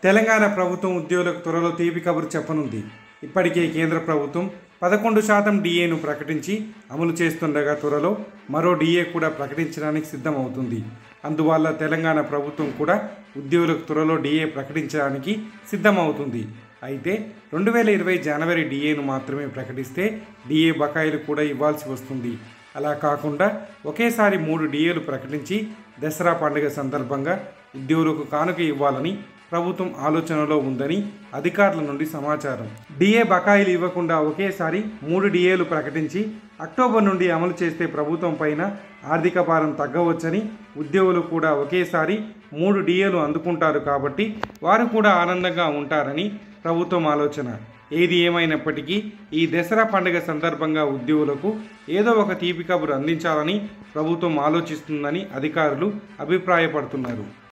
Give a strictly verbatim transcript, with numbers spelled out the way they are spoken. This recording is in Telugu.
తెలంగాణ ప్రభుత్వం ఉద్యోగులకు త్వరలో తీపి కబురు చెప్పనుంది. ఇప్పటికే కేంద్ర ప్రభుత్వం పదకొండు శాతం డిఏను ప్రకటించి అమలు చేస్తుండగా త్వరలో మరో డిఏ కూడా ప్రకటించడానికి సిద్ధమవుతుంది. అందువల్ల తెలంగాణ ప్రభుత్వం కూడా ఉద్యోగులకు త్వరలో డిఏ ప్రకటించడానికి సిద్ధమవుతుంది. అయితే రెండు వేల ఇరవై జనవరి డిఏను మాత్రమే ప్రకటిస్తే డిఏ బకాయిలు కూడా ఇవ్వాల్సి వస్తుంది. అలా కాకుండా ఒకేసారి మూడు డిఏలు ప్రకటించి దసరా పండుగ సందర్భంగా ఉద్యోగులకు కానుక ఇవ్వాలని ప్రభుత్వం ఆలోచనలో ఉందని అధికారుల నుండి సమాచారం. డిఏ బకాయిలు ఇవ్వకుండా ఒకేసారి మూడు డిఏలు ప్రకటించి అక్టోబర్ నుండి అమలు చేస్తే ప్రభుత్వం పైన ఆర్థిక భారం తగ్గవచ్చని, ఉద్యోగులు కూడా ఒకేసారి మూడు డిఏలు అందుకుంటారు కాబట్టి వారు కూడా ఆనందంగా ఉంటారని ప్రభుత్వం ఆలోచన. ఏది ఏమైనప్పటికీ ఈ దసరా పండుగ సందర్భంగా ఉద్యోగులకు ఏదో ఒక తీపి కబురు అందించాలని ప్రభుత్వం ఆలోచిస్తుందని అధికారులు అభిప్రాయపడుతున్నారు.